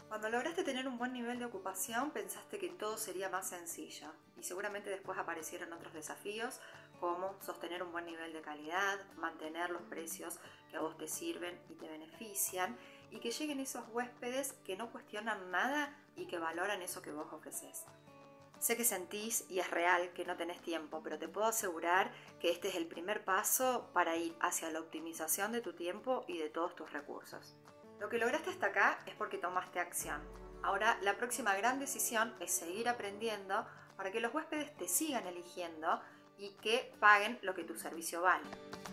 Cuando lograste tener un buen nivel de ocupación, pensaste que todo sería más sencillo y seguramente después aparecieron otros desafíos como sostener un buen nivel de calidad, mantener los precios que a vos te sirven y te benefician y que lleguen esos huéspedes que no cuestionan nada y que valoran eso que vos ofreces. Sé que sentís y es real que no tenés tiempo, pero te puedo asegurar que este es el primer paso para ir hacia la optimización de tu tiempo y de todos tus recursos. Lo que lograste hasta acá es porque tomaste acción. Ahora, la próxima gran decisión es seguir aprendiendo para que los huéspedes te sigan eligiendo y que paguen lo que tu servicio vale.